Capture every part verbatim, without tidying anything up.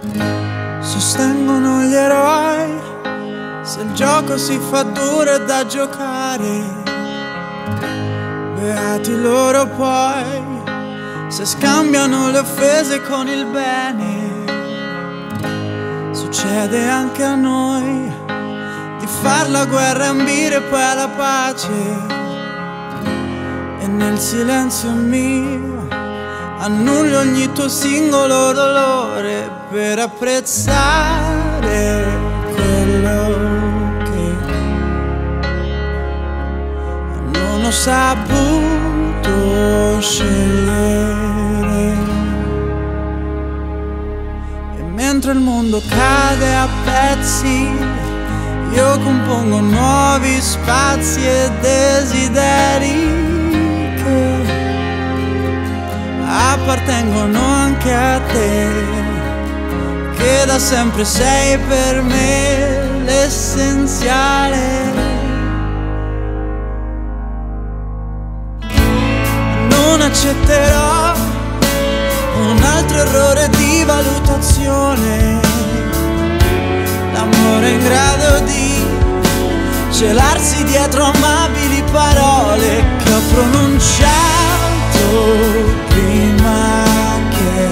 Sostengono gli eroi, se il gioco si fa duro è da giocare. Beati loro poi, se scambiano le offese con il bene. Succede anche a noi di far la guerra e ambire poi alla pace. E nel silenzio mio annullo ogni tuo singolo dolore per apprezzare quello che non ho saputo scegliere. E mentre il mondo cade a pezzi, io compongo nuovi spazi e desideri appartengono anche a te, che da sempre sei per me l'essenziale. Non accetterò un altro errore di valutazione, l'amore è in grado di celarsi dietro amabili parole che ho pronunciato prima che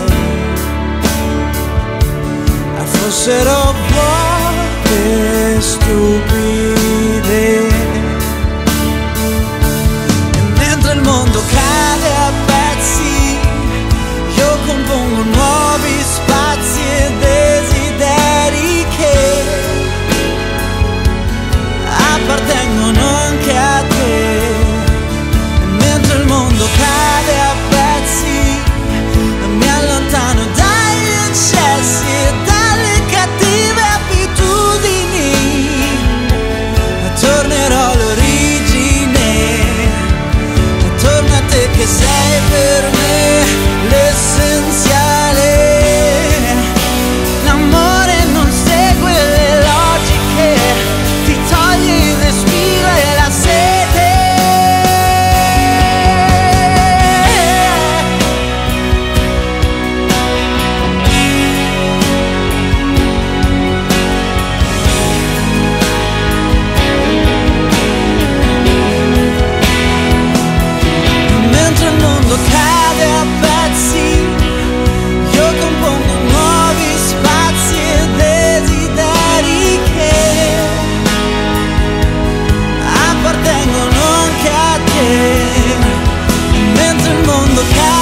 fossero vuote e stupide. E mentre il mondo cade a pezzi, io compongo nuovi spazi e desideri che appartengono anche a te. E mentre il mondo cade a pezzi, mi allontano dagli eccessi e dalle cattive abitudini, e tornerò all'origine, attorno a te che sei per me l'essenziale. L'amore non segue le logiche, ti toglie il respiro e la sete. Mentre il mondo cade a pezzi, io compongo nuovi spazi e desideri che appartengono anche a te. Mentre il mondo cade